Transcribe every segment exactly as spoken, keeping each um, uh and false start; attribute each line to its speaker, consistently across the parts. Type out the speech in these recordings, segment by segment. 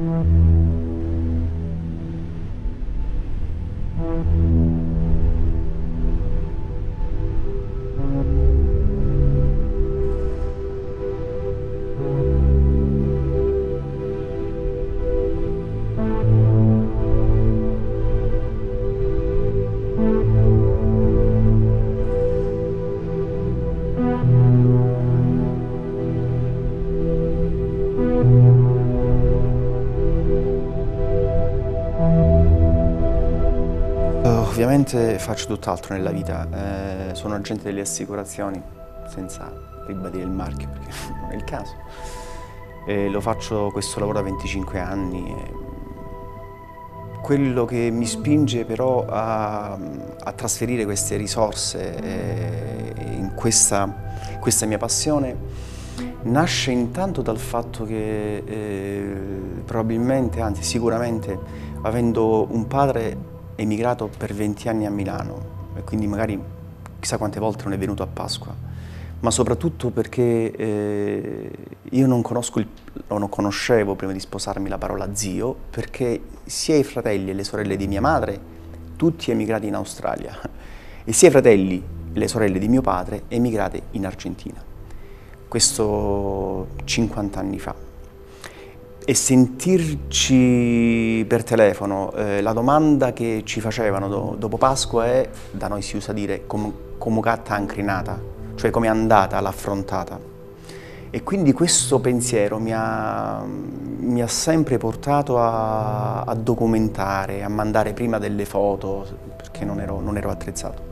Speaker 1: Ovviamente faccio tutt'altro nella vita, eh, sono agente delle assicurazioni, senza ribadire il marchio perché non è il caso. E lo faccio questo lavoro da venticinque anni. E quello che mi spinge però a, a trasferire queste risorse eh, in questa, questa mia passione nasce intanto dal fatto che eh, probabilmente, anzi sicuramente, avendo un padre emigrato per venti anni a Milano e quindi magari chissà quante volte non è venuto a Pasqua, ma soprattutto perché eh, io non conosco il, o non conoscevo prima di sposarmi la parola zio, perché sia i fratelli e le sorelle di mia madre, tutti emigrati in Australia, e sia i fratelli e le sorelle di mio padre emigrate in Argentina. Questo cinquanta anni fa. E sentirci per telefono, eh, la domanda che ci facevano do, dopo Pasqua è, da noi si usa dire, com, come gatta incrinata, cioè come è andata l'affrontata. E quindi questo pensiero mi ha, mi ha sempre portato a, a documentare, a mandare prima delle foto, perché non ero, non ero attrezzato.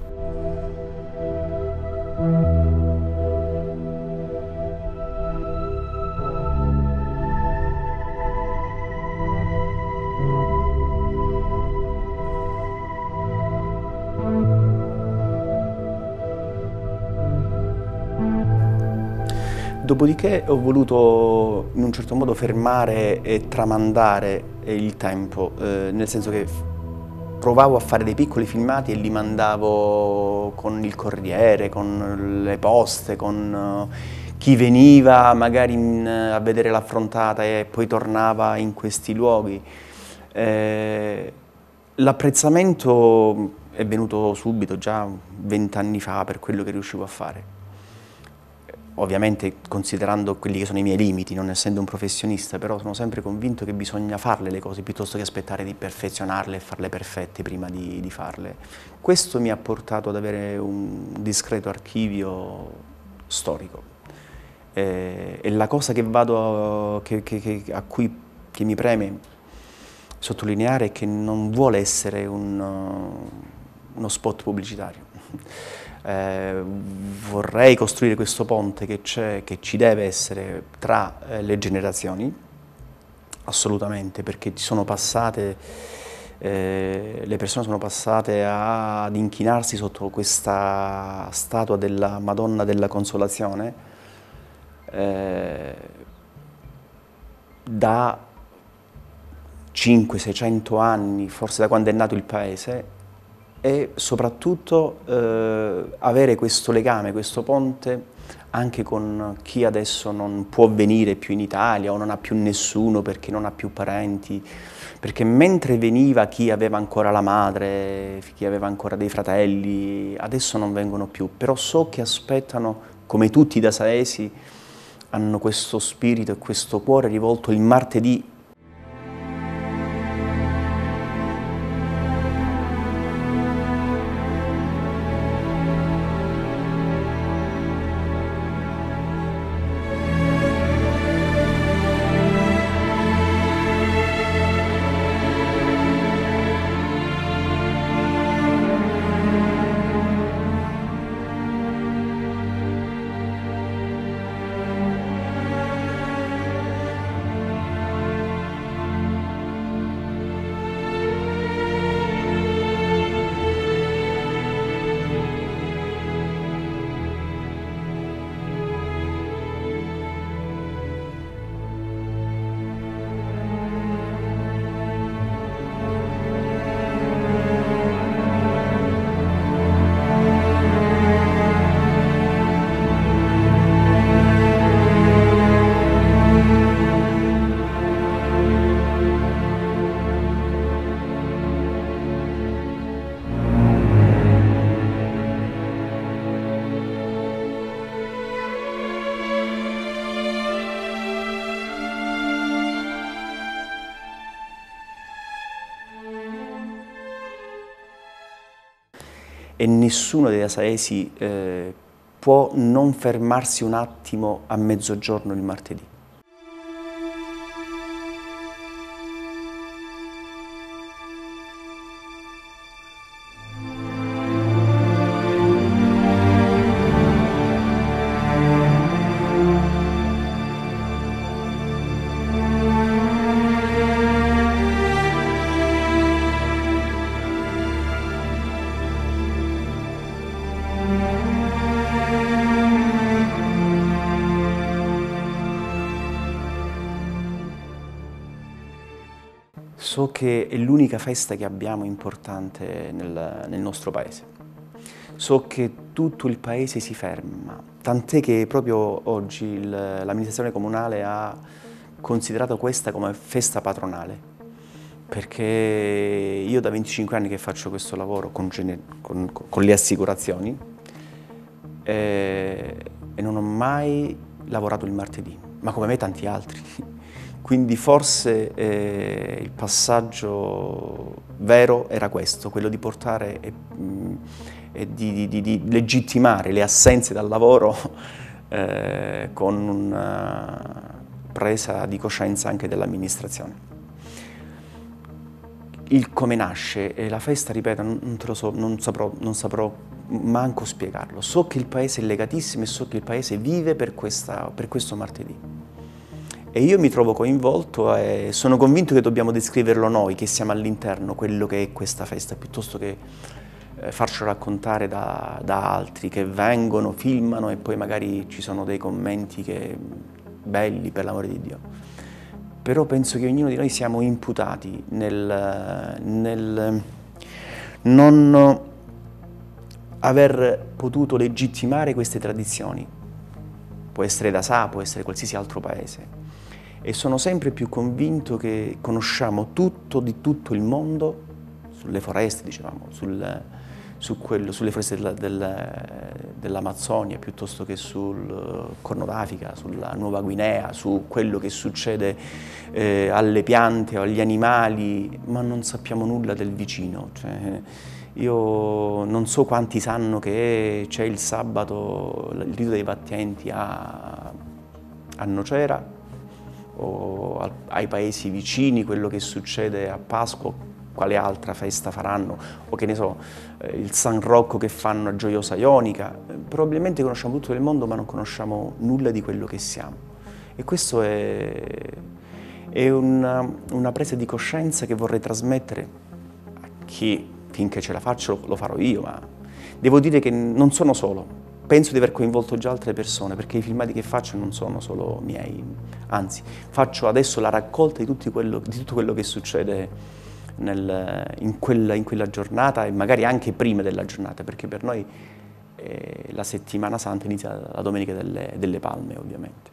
Speaker 1: Dopodiché ho voluto in un certo modo fermare e tramandare il tempo, eh, nel senso che provavo a fare dei piccoli filmati e li mandavo con il Corriere, con le poste, con uh, chi veniva magari in, a vedere l'affrontata e poi tornava in questi luoghi. Eh, l'apprezzamento è venuto subito, già vent'anni fa, per quello che riuscivo a fare. Ovviamente considerando quelli che sono i miei limiti, non essendo un professionista, però sono sempre convinto che bisogna farle le cose piuttosto che aspettare di perfezionarle e farle perfette prima di, di farle. Questo mi ha portato ad avere un discreto archivio storico. E, e la cosa che vado, che, che, che, a cui che mi preme sottolineare è che non vuole essere un, uno spot pubblicitario. Eh, vorrei costruire questo ponte che c'è, che ci deve essere tra eh, le generazioni, assolutamente, perché ci sono passate, eh, le persone sono passate a, ad inchinarsi sotto questa statua della Madonna della Consolazione eh, da cinquecento seicento anni, forse da quando è nato il paese, e soprattutto eh, avere questo legame, questo ponte anche con chi adesso non può venire più in Italia o non ha più nessuno perché non ha più parenti, perché mentre veniva chi aveva ancora la madre, chi aveva ancora dei fratelli, adesso non vengono più, però so che aspettano, come tutti i dasaesi, hanno questo spirito e questo cuore rivolto il martedì. e nessuno dei dasaesi eh, può non fermarsi un attimo a mezzogiorno il martedì. So che è l'unica festa che abbiamo importante nel, nel nostro paese. So che tutto il paese si ferma, tant'è che proprio oggi l'amministrazione comunale ha considerato questa come festa patronale, perché io da venticinque anni che faccio questo lavoro con, con, con le assicurazioni eh, e non ho mai lavorato il martedì, ma come me tanti altri. Quindi forse eh, il passaggio vero era questo, quello di portare e, e di, di, di legittimare le assenze dal lavoro eh, con una presa di coscienza anche dell'amministrazione. Il come nasce e la festa, ripeto, non, te lo so, non saprò, non saprò manco spiegarlo. So che il paese è legatissimo e so che il paese vive per, questa, per questo martedì. E io mi trovo coinvolto e sono convinto che dobbiamo descriverlo noi, che siamo all'interno, quello che è questa festa, piuttosto che eh, farcelo raccontare da, da altri che vengono, filmano e poi magari ci sono dei commenti che, belli, per l'amore di Dio. Però penso che ognuno di noi siamo imputati nel, nel non aver potuto legittimare queste tradizioni. Può essere Dasà, può essere qualsiasi altro paese. E sono sempre più convinto che conosciamo tutto di tutto il mondo, sulle foreste, dicevamo, sul, su quello, sulle foreste del, del, dell'Amazzonia, piuttosto che sul Corno d'Africa, sulla Nuova Guinea, su quello che succede eh, alle piante o agli animali, ma non sappiamo nulla del vicino. Cioè, io non so quanti sanno che c'è il sabato, il rito dei battenti a, a Nocera, o ai paesi vicini, quello che succede a Pasqua, quale altra festa faranno, o che ne so, il San Rocco che fanno a Gioiosa Ionica. Probabilmente conosciamo tutto il mondo, ma non conosciamo nulla di quello che siamo. E questo è, è una, una presa di coscienza che vorrei trasmettere a chi, finché ce la faccio, lo farò io, ma devo dire che non sono solo. Penso di aver coinvolto già altre persone, perché i filmati che faccio non sono solo miei, anzi, faccio adesso la raccolta di, tutti quello, di tutto quello che succede nel, in, quella, in quella giornata e magari anche prima della giornata, perché per noi eh, la settimana santa inizia la domenica delle, delle Palme, ovviamente.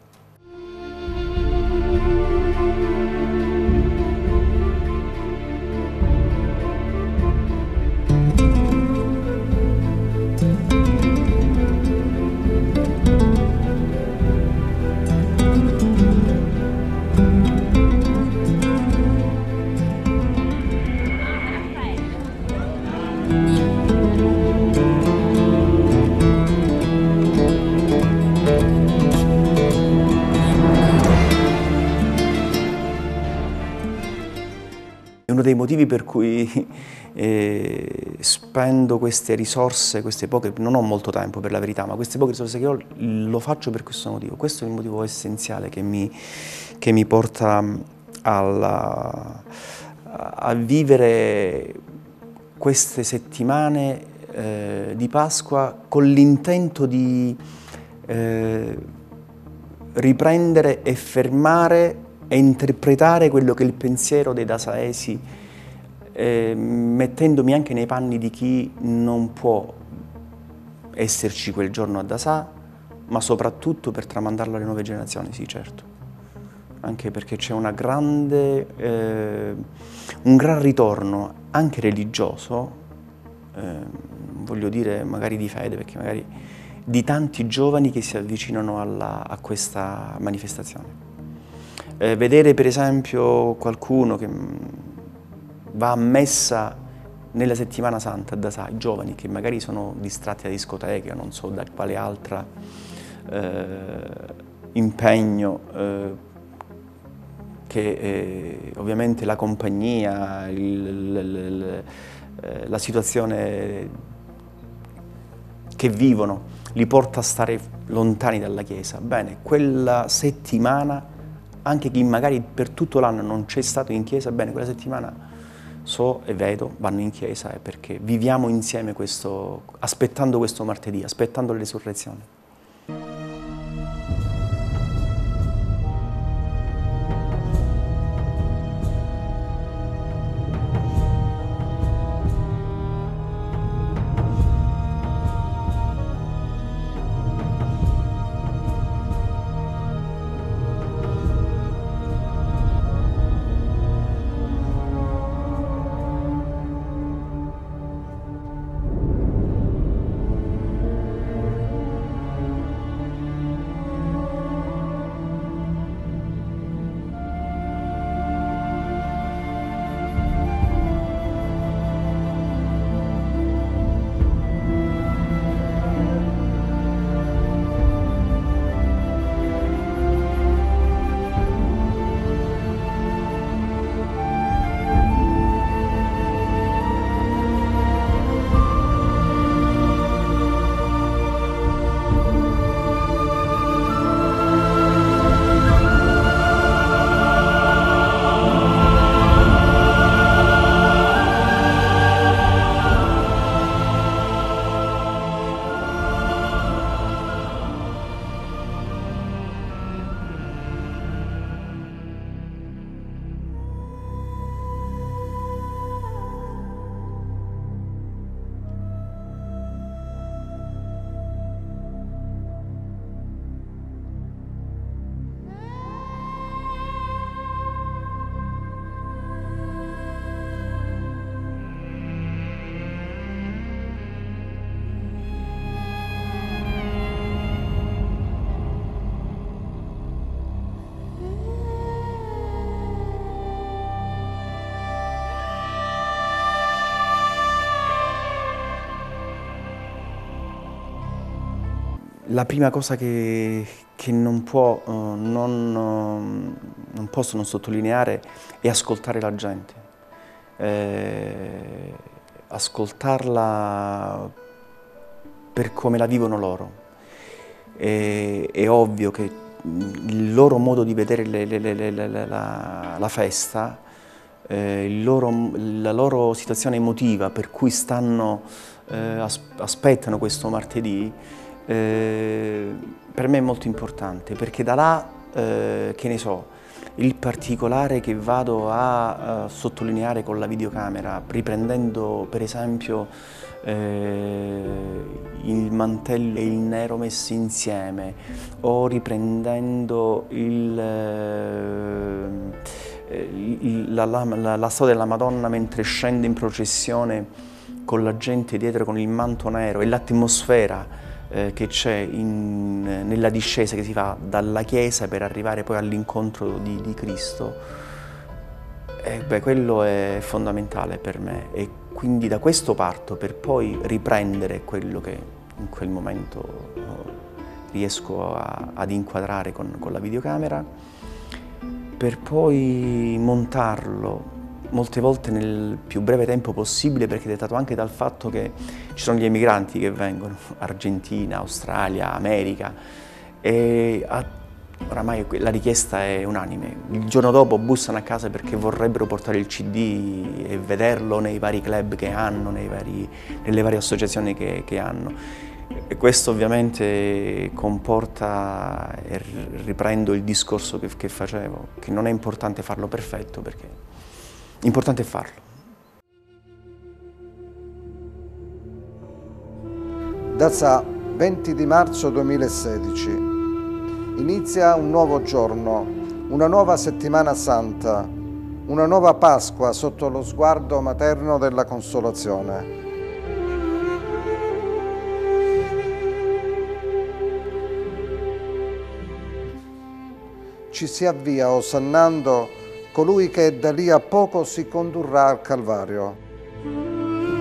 Speaker 1: Uno dei motivi per cui eh, spendo queste risorse, queste poche, non ho molto tempo per la verità, ma queste poche risorse che ho lo faccio per questo motivo. Questo è il motivo essenziale che mi, che mi porta alla, a vivere queste settimane eh, di Pasqua con l'intento di eh, riprendere e fermare e interpretare quello che è il pensiero dei dasaesi, eh, mettendomi anche nei panni di chi non può esserci quel giorno a Dasà, ma soprattutto per tramandarlo alle nuove generazioni, sì certo. Anche perché c'è una grande, eh, un gran ritorno anche religioso, eh, voglio dire magari di fede, perché magari di tanti giovani che si avvicinano alla, a questa manifestazione. Eh, vedere per esempio qualcuno che va a messa nella settimana santa da sai, giovani che magari sono distratti da discoteche o non so da quale altra eh, impegno, eh, che eh, ovviamente la compagnia, il, il, il, eh, la situazione che vivono li porta a stare lontani dalla Chiesa. Bene, quella settimana, anche chi magari per tutto l'anno non c'è stato in Chiesa, bene, quella settimana so e vedo, vanno in Chiesa eh, perché viviamo insieme questo, aspettando questo martedì, aspettando la resurrezione. La prima cosa che, che non, può, uh, non, uh, non posso non sottolineare è ascoltare la gente, eh, ascoltarla per come la vivono loro. E, è ovvio che il loro modo di vedere le, le, le, le, la, la festa, eh, il loro, la loro situazione emotiva per cui stanno, eh, as, aspettano questo martedì, Eh, per me è molto importante, perché da là, eh, che ne so, il particolare che vado a, a sottolineare con la videocamera, riprendendo per esempio eh, il mantello e il nero messi insieme, o riprendendo il, eh, il, la, la, la, la storia della Madonna mentre scende in processione con la gente dietro con il manto nero e l'atmosfera Eh, che c'è nella discesa che si fa dalla Chiesa per arrivare poi all'incontro di, di Cristo, eh, beh, quello è fondamentale per me e quindi da questo parto per poi riprendere quello che in quel momento oh, riesco a, ad inquadrare con, con la videocamera, per poi montarlo molte volte nel più breve tempo possibile, perché è dettato anche dal fatto che ci sono gli emigranti che vengono, Argentina, Australia, America, e a, oramai la richiesta è unanime. Il giorno dopo bussano a casa perché vorrebbero portare il C D e vederlo nei vari club che hanno, nei vari, nelle varie associazioni che, che hanno. E questo ovviamente comporta, e riprendo il discorso che, che facevo, che non è importante farlo perfetto, perché l'importante è farlo.
Speaker 2: Data venti di marzo duemilasedici. Inizia un nuovo giorno, una nuova settimana santa, una nuova Pasqua sotto lo sguardo materno della Consolazione. Ci si avvia osannando colui che da lì a poco si condurrà al Calvario.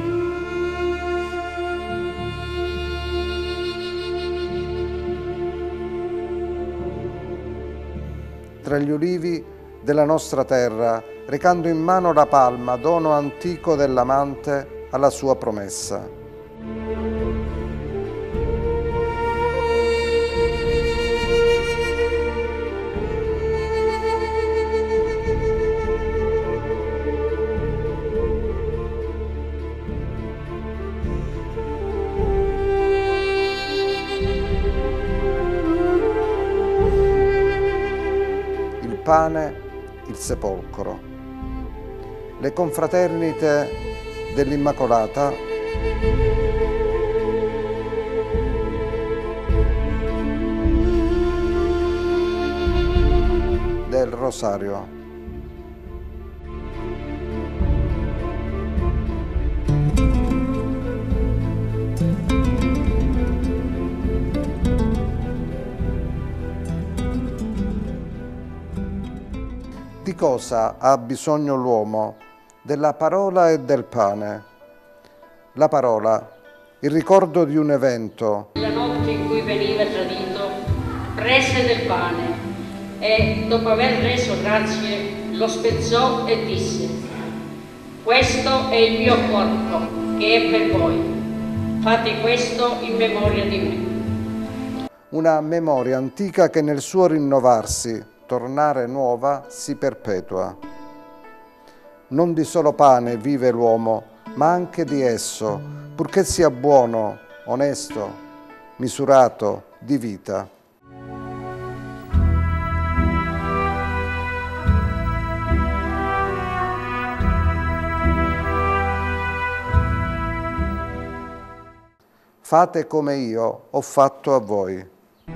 Speaker 2: tra gli ulivi della nostra terra, recando in mano la palma, dono antico dell'amante alla sua promessa. Il pane, il sepolcro. Le confraternite dell'Immacolata del Rosario. Di cosa ha bisogno l'uomo? Della parola e del pane. La parola, il ricordo di un evento.
Speaker 3: La notte in cui veniva tradito, prese del pane e, dopo aver reso grazie, lo spezzò e disse: questo è il mio corpo, che è per voi. Fate questo in memoria di me.
Speaker 2: Una memoria antica che nel suo rinnovarsi, tornare nuova, si perpetua. Non di solo pane vive l'uomo, ma anche di esso, purché sia buono, onesto, misurato, di vita. Fate come io ho fatto a voi.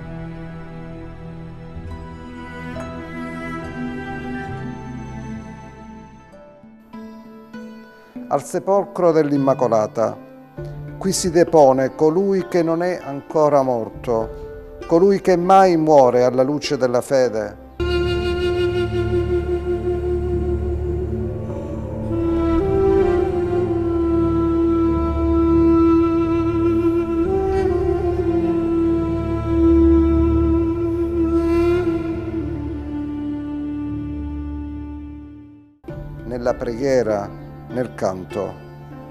Speaker 2: Al sepolcro dell'Immacolata, qui si depone colui che non è ancora morto, colui che mai muore alla luce della fede. Nella preghiera, nel canto.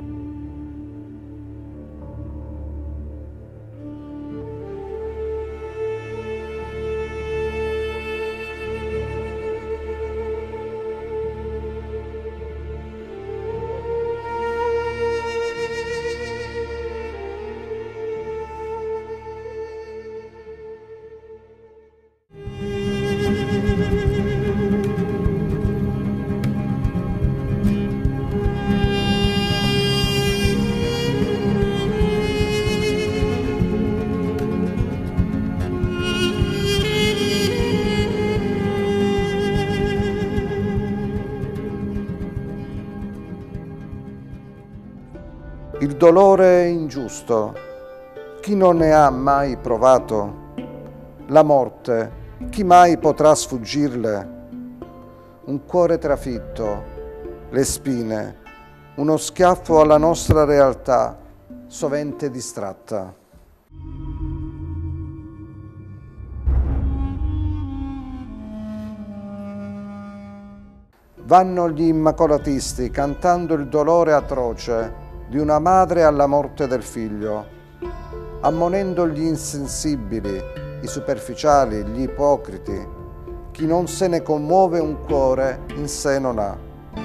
Speaker 2: Il dolore è ingiusto. Chi non ne ha mai provato? La morte, chi mai potrà sfuggirle? Un cuore trafitto, le spine, uno schiaffo alla nostra realtà, sovente distratta. Vanno gli immacolatisti cantando il dolore atroce di una madre alla morte del figlio, ammonendo gli insensibili, i superficiali, gli ipocriti. Chi non se ne commuove un cuore in sé non ha.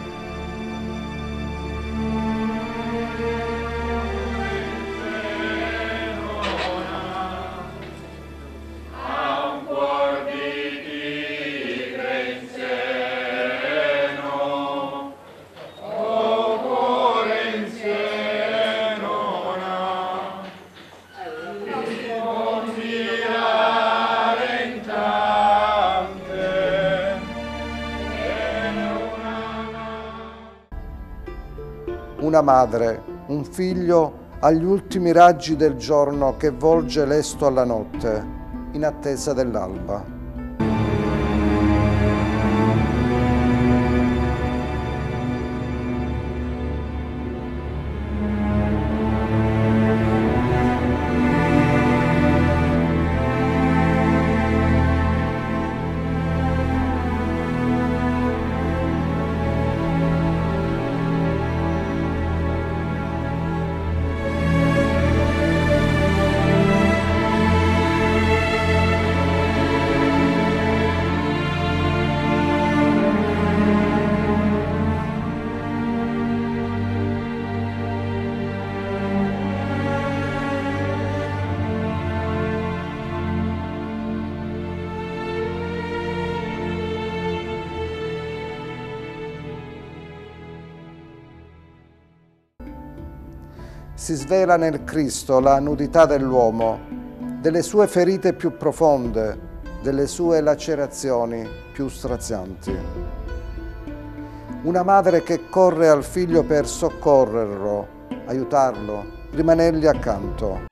Speaker 2: Una madre, un figlio agli ultimi raggi del giorno che volge lesto alla notte, in attesa dell'alba. si svela nel Cristo la nudità dell'uomo, delle sue ferite più profonde, delle sue lacerazioni più strazianti. Una madre che corre al figlio per soccorrerlo, aiutarlo, rimanergli accanto.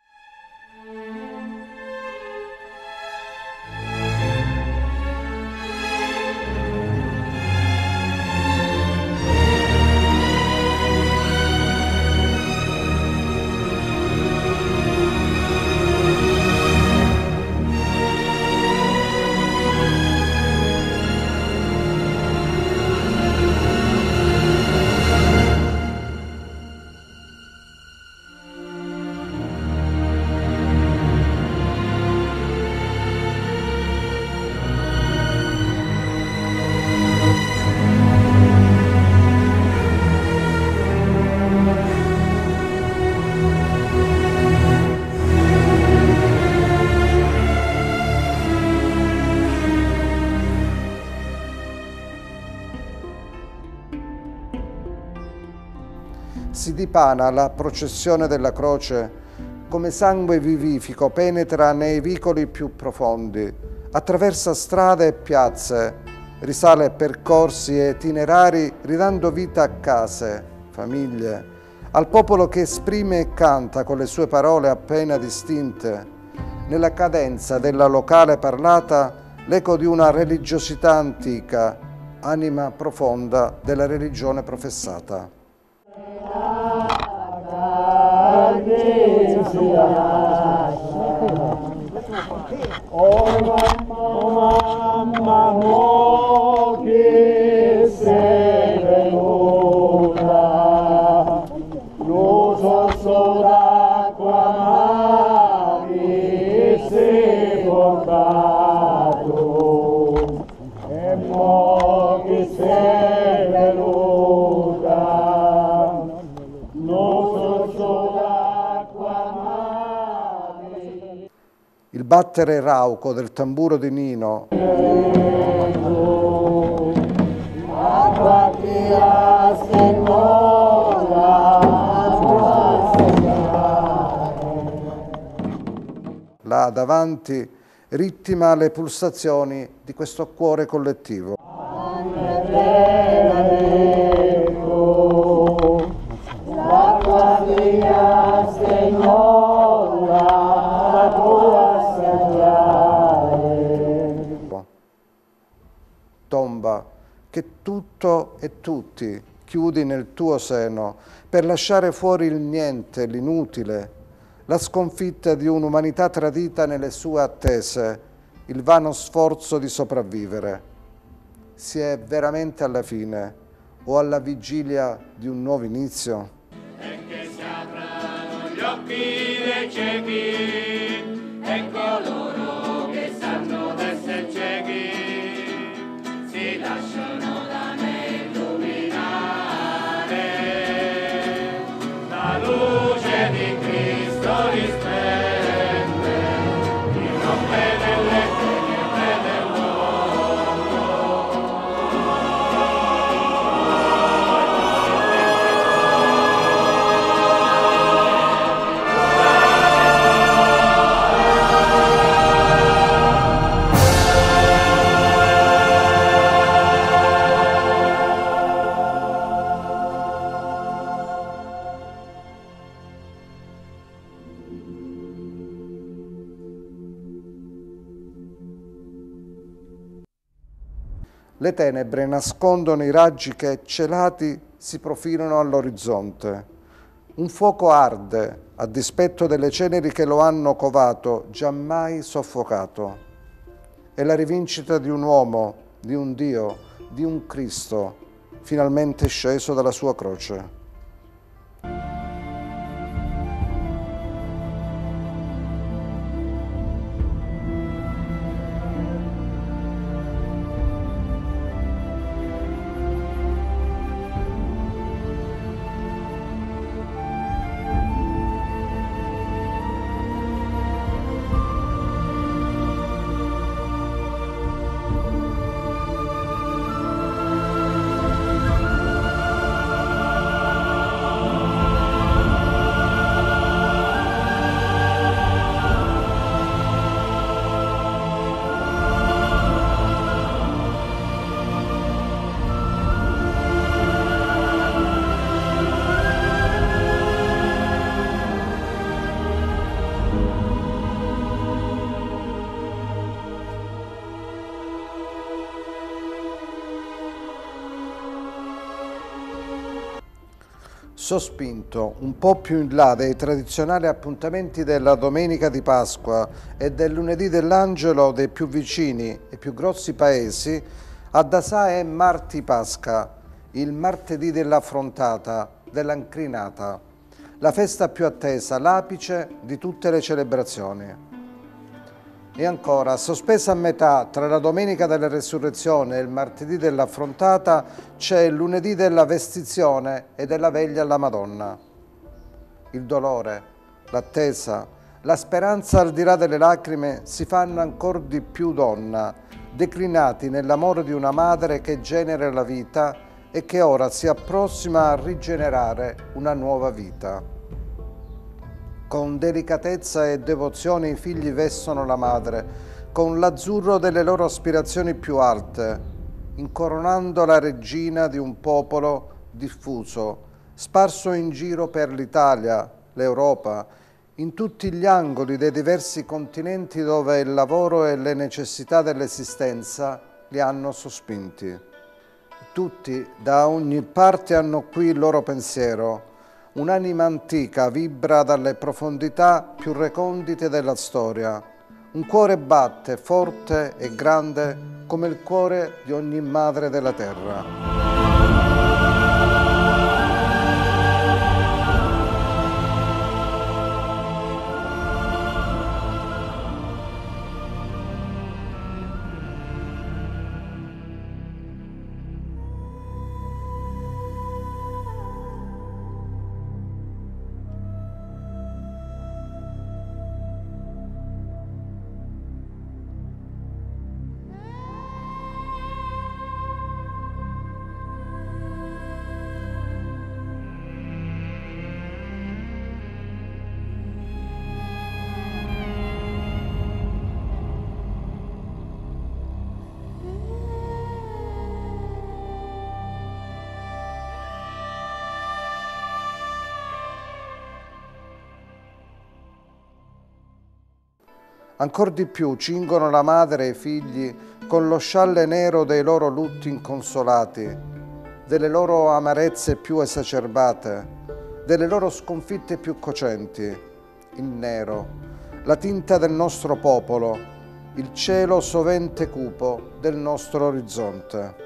Speaker 2: Si dipana la processione della croce come sangue vivifico, penetra nei vicoli più profondi, attraversa strade e piazze, risale percorsi e itinerari, ridando vita a case, famiglie, al popolo che esprime e canta con le sue parole appena distinte, nella cadenza della locale parlata, l'eco di una religiosità antica, anima profonda della religione professata.
Speaker 4: Oh mamma, mo che sei venuta, lo sorso d'acqua mi sei portato, e mo che sei venuta, lo sorso d'acqua mi.
Speaker 2: Il battere rauco del tamburo di Nino, là davanti, rittima le pulsazioni di questo cuore collettivo.
Speaker 4: L'acqua mia, Signora, la tua
Speaker 2: tomba che tutto e tutti chiudi nel tuo seno per lasciare fuori il niente, l'inutile, la sconfitta di un'umanità tradita nelle sue attese, il vano sforzo di sopravvivere. Si è veramente alla fine o alla vigilia di un nuovo inizio?
Speaker 4: E che si aprono gli occhi dei ciechi e coloro che sanno d'essere ciechi si lasciano da me illuminare, la luce di Cristo risplende, il nome delle tenebre del mondo.
Speaker 2: Le tenebre nascondono i raggi che, celati, si profilano all'orizzonte. Un fuoco arde, a dispetto delle ceneri che lo hanno covato, giammai soffocato. È la rivincita di un uomo, di un Dio, di un Cristo, finalmente sceso dalla sua croce. sospinto un po' più in là dei tradizionali appuntamenti della domenica di Pasqua e del lunedì dell'Angelo dei più vicini e più grossi paesi, a Dasà è Marti Pasca, il martedì dell'affrontata, dell'incrinata, la festa più attesa, l'apice di tutte le celebrazioni. E ancora, sospesa a metà tra la domenica della resurrezione e il martedì dell'affrontata, c'è il lunedì della vestizione e della veglia alla Madonna. Il dolore, l'attesa, la speranza al di là delle lacrime si fanno ancor di più donna, declinati nell'amore di una madre che genera la vita e che ora si approssima a rigenerare una nuova vita. Con delicatezza e devozione i figli vestono la madre, con l'azzurro delle loro aspirazioni più alte, incoronando la regina di un popolo diffuso, sparso in giro per l'Italia, l'Europa, in tutti gli angoli dei diversi continenti dove il lavoro e le necessità dell'esistenza li hanno sospinti. Tutti, da ogni parte, hanno qui il loro pensiero. Un'anima antica vibra dalle profondità più recondite della storia. Un cuore batte forte e grande come il cuore di ogni madre della terra. Ancor di più cingono la madre e i figli con lo scialle nero dei loro lutti inconsolati, delle loro amarezze più esacerbate, delle loro sconfitte più cocenti. Il nero, la tinta del nostro popolo, il cielo sovente cupo del nostro orizzonte.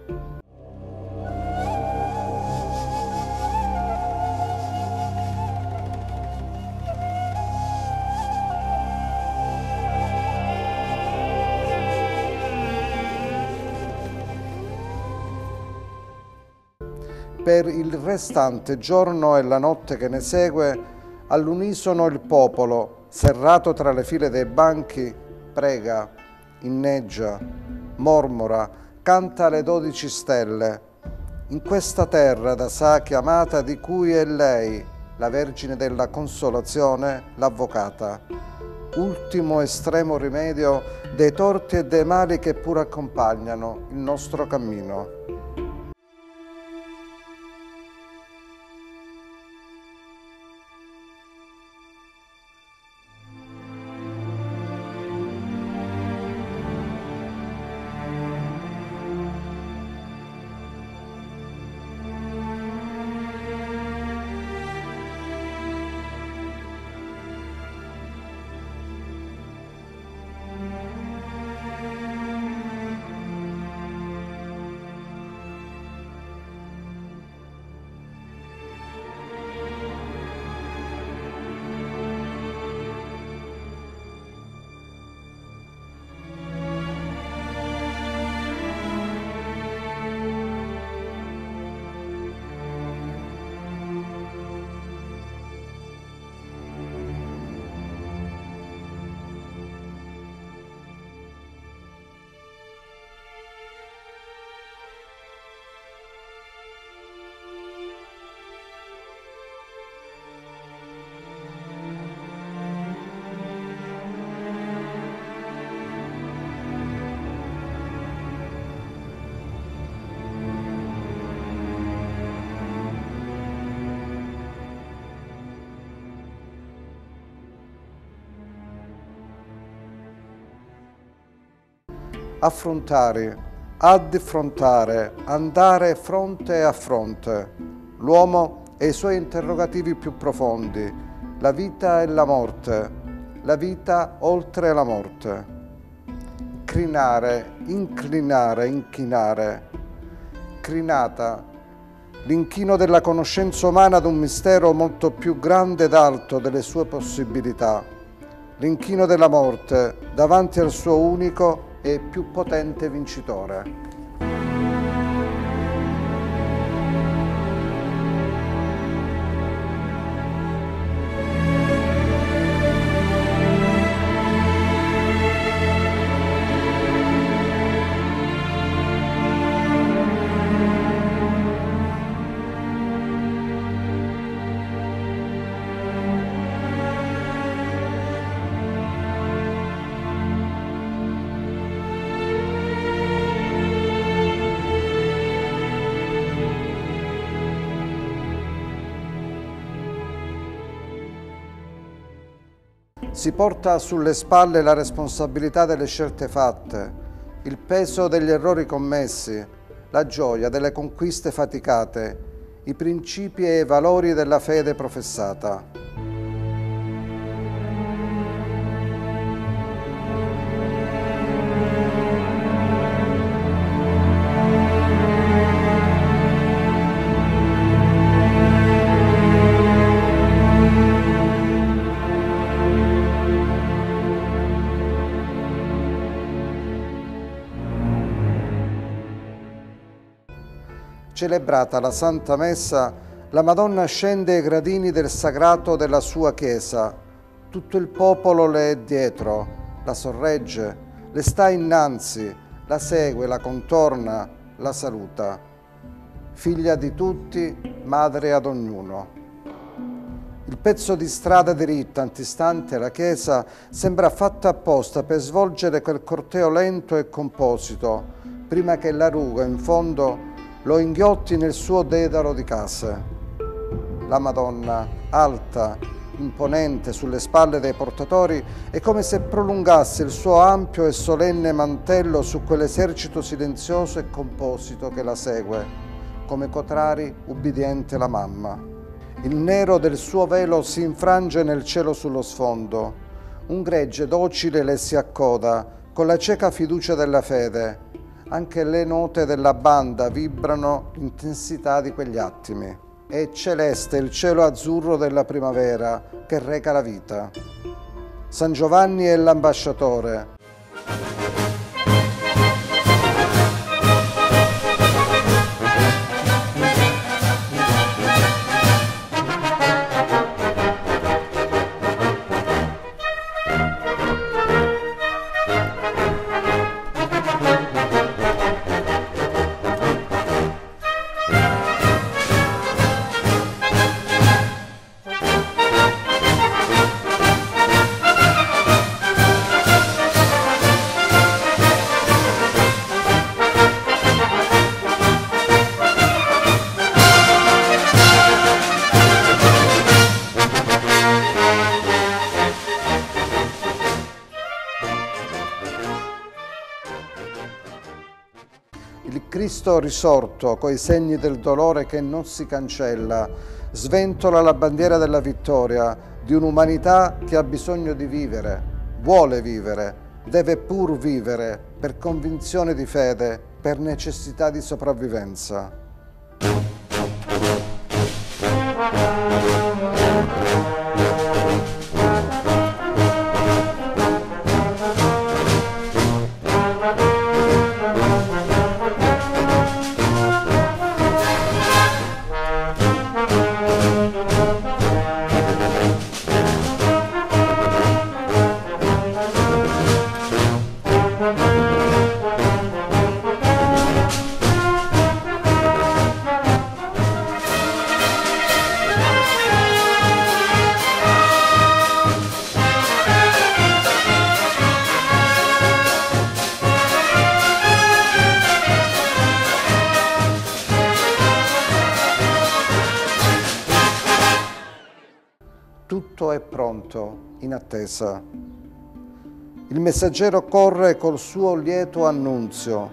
Speaker 2: Per il restante giorno e la notte che ne segue, all'unisono il popolo, serrato tra le file dei banchi, prega, inneggia, mormora, canta le dodici stelle. In questa terra Dasà chiamata di cui è lei, la Vergine della Consolazione, l'Avvocata, ultimo estremo rimedio dei torti e dei mali che pure accompagnano il nostro cammino. Affrontare, addifrontare, andare fronte a fronte. L'uomo e i suoi interrogativi più profondi, la vita e la morte, la vita oltre la morte. Crinare, inclinare, inchinare, crinata, l'inchino della conoscenza umana ad un mistero molto più grande ed alto delle sue possibilità, l'inchino della morte davanti al suo unico e più potente vincitore. Si porta sulle spalle la responsabilità delle scelte fatte, il peso degli errori commessi, la gioia delle conquiste faticate, i principi e i valori della fede professata. Celebrata la Santa Messa, la Madonna scende ai gradini del sagrato della sua chiesa. Tutto il popolo le è dietro, la sorregge, le sta innanzi, la segue, la contorna, la saluta. Figlia di tutti, madre ad ognuno. Il pezzo di strada diritta antistante la chiesa sembra fatta apposta per svolgere quel corteo lento e composito, prima che la ruga in fondo lo inghiotti nel suo dedalo di case. La Madonna, alta, imponente sulle spalle dei portatori, è come se prolungasse il suo ampio e solenne mantello su quell'esercito silenzioso e composito che la segue, come Cotrari ubbidiente la mamma. Il nero del suo velo si infrange nel cielo sullo sfondo. Un gregge docile le si accoda, con la cieca fiducia della fede. Anche le note della banda vibrano l'intensità di quegli attimi. È celeste il cielo azzurro della primavera che reca la vita. San Giovanni è l'ambasciatore. Il Cristo risorto, coi segni del dolore che non si cancella, sventola la bandiera della vittoria di un'umanità che ha bisogno di vivere, vuole vivere, deve pur vivere per convinzione di fede, per necessità di sopravvivenza. Tutto è pronto, in attesa. Il messaggero corre col suo lieto annunzio.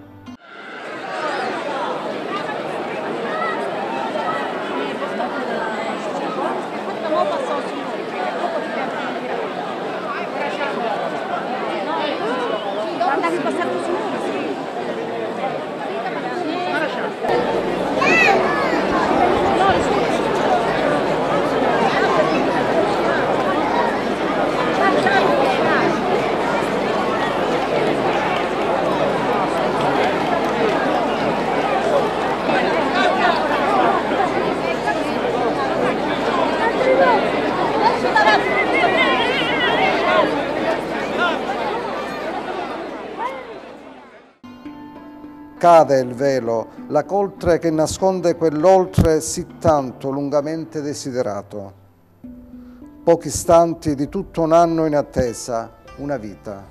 Speaker 2: cade il velo, la coltre che nasconde quell'oltre sì tanto lungamente desiderato. Pochi istanti di tutto un anno in attesa, una vita.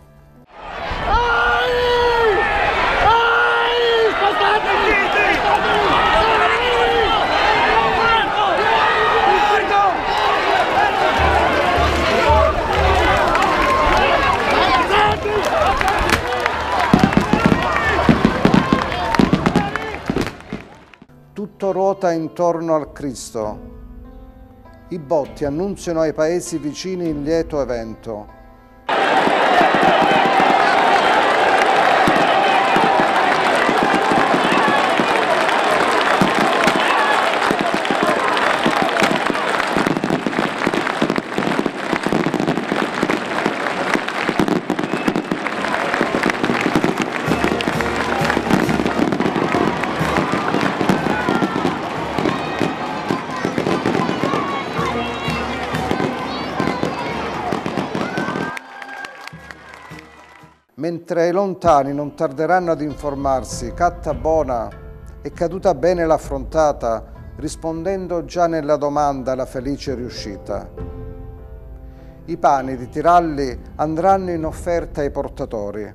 Speaker 2: Tutto ruota intorno al Cristo. I botti annunziano ai paesi vicini il lieto evento. Mentre i lontani non tarderanno ad informarsi, Catta Bona è caduta bene l'affrontata, rispondendo già nella domanda la felice riuscita. I pani di Tiralli andranno in offerta ai portatori.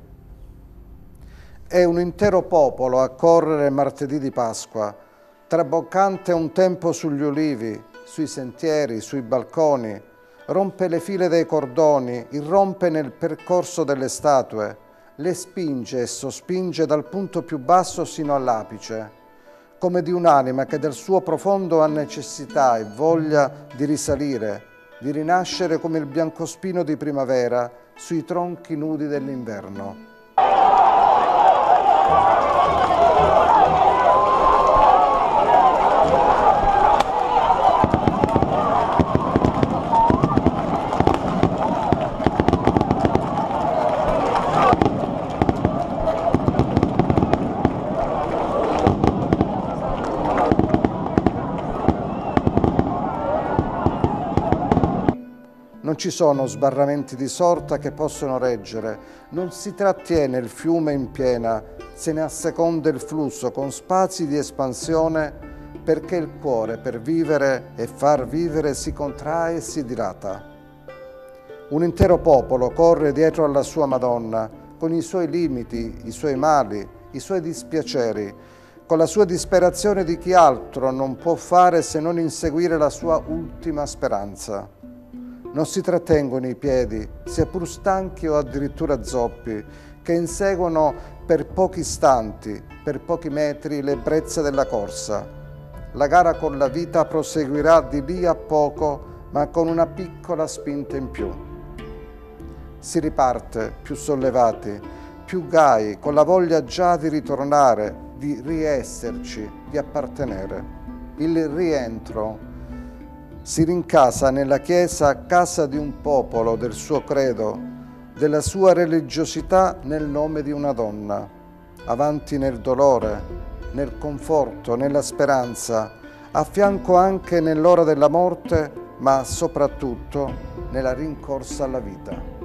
Speaker 2: È un intero popolo a correre martedì di Pasqua, traboccante un tempo sugli ulivi, sui sentieri, sui balconi, rompe le file dei cordoni, irrompe nel percorso delle statue, le spinge e sospinge dal punto più basso sino all'apice, come di un'anima che del suo profondo ha necessità e voglia di risalire, di rinascere come il biancospino di primavera sui tronchi nudi dell'inverno. Non ci sono sbarramenti di sorta che possono reggere, non si trattiene il fiume in piena, se ne asseconda il flusso con spazi di espansione, perché il cuore per vivere e far vivere si contrae e si dilata. Un intero popolo corre dietro alla sua Madonna, con i suoi limiti, i suoi mali, i suoi dispiaceri, con la sua disperazione di chi altro non può fare se non inseguire la sua ultima speranza. Non si trattengono i piedi, sia pur stanchi o addirittura zoppi, che inseguono per pochi istanti, per pochi metri, l'ebbrezza della corsa. La gara con la vita proseguirà di lì a poco, ma con una piccola spinta in più. Si riparte più sollevati, più gai, con la voglia già di ritornare, di riesserci, di appartenere. Il rientro si rincasa nella Chiesa, casa di un popolo, del suo credo, della sua religiosità nel nome di una donna, avanti nel dolore, nel conforto, nella speranza, a fianco anche nell'ora della morte, ma soprattutto nella rincorsa alla vita.